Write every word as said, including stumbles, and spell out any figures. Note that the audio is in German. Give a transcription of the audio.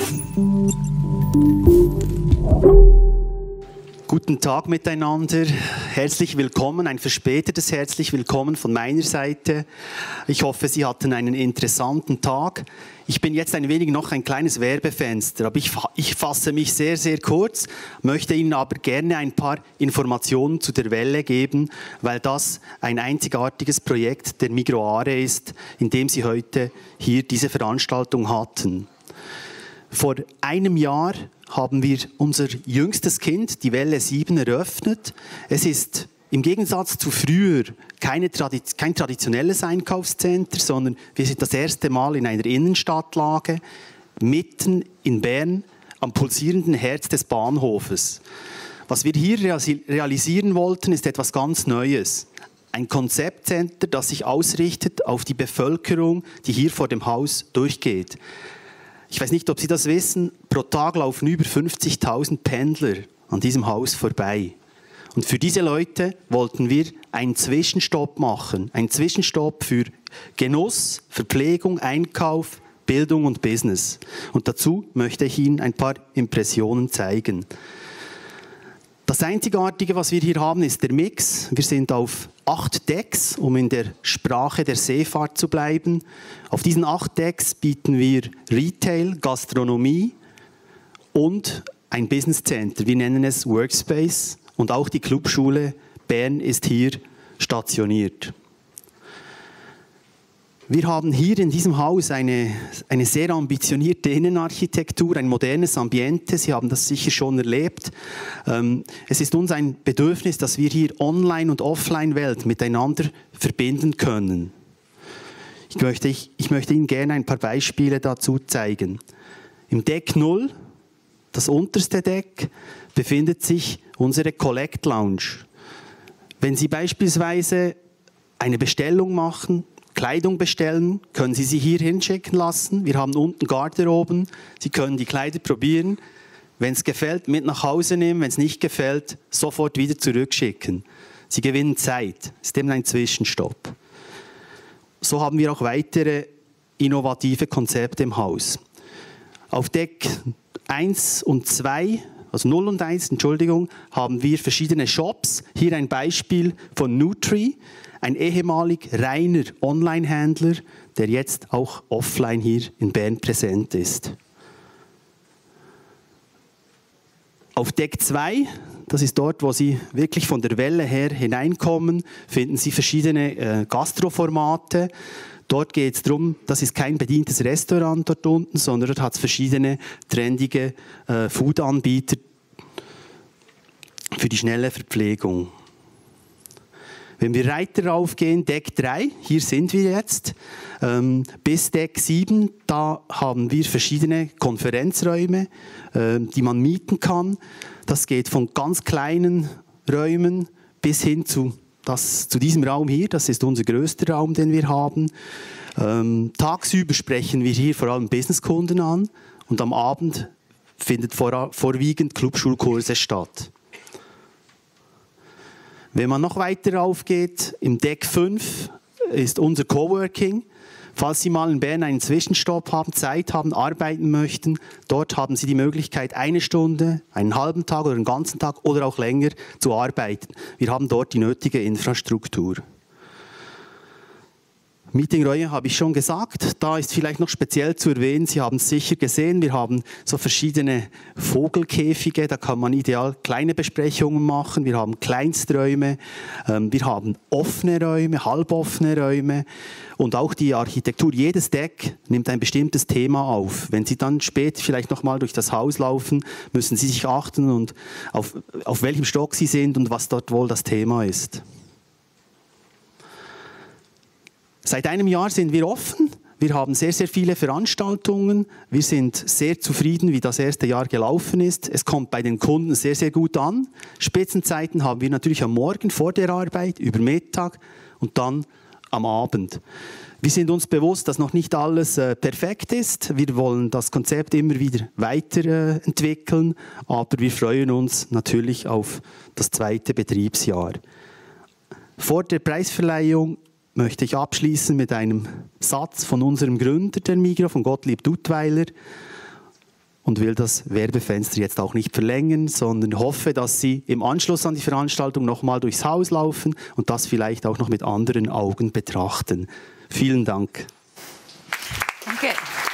Guten Tag miteinander, herzlich willkommen, ein verspätetes herzlich willkommen von meiner Seite. Ich hoffe, Sie hatten einen interessanten Tag. Ich bin jetzt ein wenig noch ein kleines Werbefenster, aber ich, ich fasse mich sehr, sehr kurz, möchte Ihnen aber gerne ein paar Informationen zu der Welle geben, weil das ein einzigartiges Projekt der Migroare ist, in dem Sie heute hier diese Veranstaltung hatten. Vor einem Jahr haben wir unser jüngstes Kind, die Welle sieben, eröffnet. Es ist im Gegensatz zu früher keine Tradi- kein traditionelles Einkaufscenter, sondern wir sind das erste Mal in einer Innenstadtlage, mitten in Bern, am pulsierenden Herz des Bahnhofes. Was wir hier realisieren wollten, ist etwas ganz Neues. Ein Konzeptcenter, das sich ausrichtet auf die Bevölkerung, die hier vor dem Haus durchgeht. Ich weiß nicht, ob Sie das wissen, pro Tag laufen über fünfzigtausend Pendler an diesem Haus vorbei. Und für diese Leute wollten wir einen Zwischenstopp machen. Einen Zwischenstopp für Genuss, Verpflegung, Einkauf, Bildung und Business. Und dazu möchte ich Ihnen ein paar Impressionen zeigen. Das Einzigartige, was wir hier haben, ist der Mix. Wir sind auf acht Decks, um in der Sprache der Seefahrt zu bleiben. Auf diesen acht Decks bieten wir Retail, Gastronomie und ein Business Center. Wir nennen es Workspace und auch die Clubschule Bern ist hier stationiert. Wir haben hier in diesem Haus eine, eine sehr ambitionierte Innenarchitektur, ein modernes Ambiente. Sie haben das sicher schon erlebt. Ähm, es ist uns ein Bedürfnis, dass wir hier Online- und Offline-Welt miteinander verbinden können. Ich möchte, ich, ich möchte Ihnen gerne ein paar Beispiele dazu zeigen. Im Deck null, das unterste Deck, befindet sich unsere Collect Lounge. Wenn Sie beispielsweise eine Bestellung machen, Kleidung bestellen, können Sie sie hier hinschicken lassen. Wir haben unten Garderoben. Sie können die Kleider probieren. Wenn es gefällt, mit nach Hause nehmen. Wenn es nicht gefällt, sofort wieder zurückschicken. Sie gewinnen Zeit. Es ist eben ein Zwischenstopp. So haben wir auch weitere innovative Konzepte im Haus. Auf Deck eins und zwei, also null und eins, Entschuldigung, haben wir verschiedene Shops. Hier ein Beispiel von Nutri. Ein ehemalig reiner Online-Händler, der jetzt auch offline hier in Bern präsent ist. Auf Deck zwei, das ist dort, wo Sie wirklich von der Welle her hineinkommen, finden Sie verschiedene äh, Gastroformate. Dort geht es darum, das ist kein bedientes Restaurant dort unten, sondern dort hat es verschiedene trendige äh, Food-Anbieter für die schnelle Verpflegung. Wenn wir weiter raufgehen, Deck drei, hier sind wir jetzt, ähm, bis Deck sieben, da haben wir verschiedene Konferenzräume, äh, die man mieten kann. Das geht von ganz kleinen Räumen bis hin zu, das, zu diesem Raum hier, das ist unser größter Raum, den wir haben. Ähm, tagsüber sprechen wir hier vor allem Businesskunden an und am Abend findet vor, vorwiegend Clubschulkurse statt. Wenn man noch weiter raufgeht, im Deck fünf ist unser Coworking. Falls Sie mal in Bern einen Zwischenstopp haben, Zeit haben, arbeiten möchten, dort haben Sie die Möglichkeit, eine Stunde, einen halben Tag oder einen ganzen Tag oder auch länger zu arbeiten. Wir haben dort die nötige Infrastruktur. Meetingräume habe ich schon gesagt, da ist vielleicht noch speziell zu erwähnen, Sie haben es sicher gesehen, wir haben so verschiedene Vogelkäfige, da kann man ideal kleine Besprechungen machen, wir haben Kleinsträume, ähm, wir haben offene Räume, halboffene Räume und auch die Architektur, jedes Deck nimmt ein bestimmtes Thema auf. Wenn Sie dann später vielleicht nochmal durch das Haus laufen, müssen Sie sich achten, und auf, auf welchem Stock Sie sind und was dort wohl das Thema ist. Seit einem Jahr sind wir offen. Wir haben sehr, sehr viele Veranstaltungen. Wir sind sehr zufrieden, wie das erste Jahr gelaufen ist. Es kommt bei den Kunden sehr, sehr gut an. Spitzenzeiten haben wir natürlich am Morgen vor der Arbeit, über Mittag und dann am Abend. Wir sind uns bewusst, dass noch nicht alles äh, perfekt ist. Wir wollen das Konzept immer wieder weiterentwickeln, äh, aber wir freuen uns natürlich auf das zweite Betriebsjahr. Vor der Preisverleihung möchte ich abschließen mit einem Satz von unserem Gründer der Migros, von Gottlieb Duttweiler. und will das Werbefenster jetzt auch nicht verlängern, sondern hoffe, dass Sie im Anschluss an die Veranstaltung nochmal durchs Haus laufen und das vielleicht auch noch mit anderen Augen betrachten. Vielen Dank. Danke.